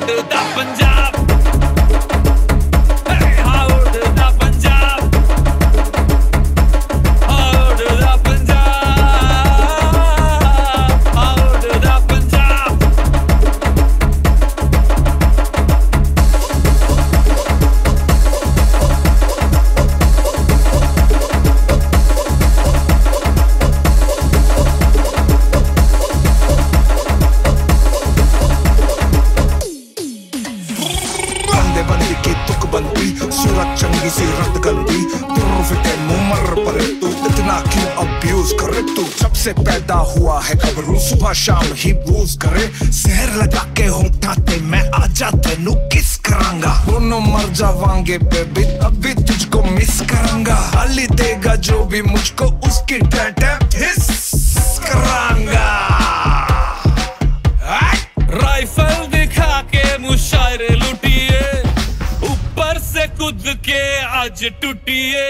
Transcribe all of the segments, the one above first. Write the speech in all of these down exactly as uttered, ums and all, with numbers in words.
उड़दा पंजाब, हाँ उड़दा पंजाब, हाँ उड़दा पंजाब, हाँ उड़दा पंजाब। बंदी की तुक बनती, सूरत चंगी सी रत गंदी, फिटे मुमर पर तू इतना क्यों अब्यूज करे तू? जब से पैदा हुआ है गबरू सुबह शाम ही बूज करे, शहर लगा के होठाते मैं आजा तेनू किस करांगा, दोनों मर जावांगे बेबी अभी तुझको मिस करांगा, गाली देगा जो भी मुझको उसकी टैटे हिस करांगा। राइफल दिखा के मुशायरे लुटिए, ऊपर से कूद के आज टूटिए।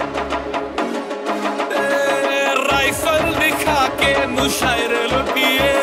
राइफल दिखा के मुशायरे लुटिए,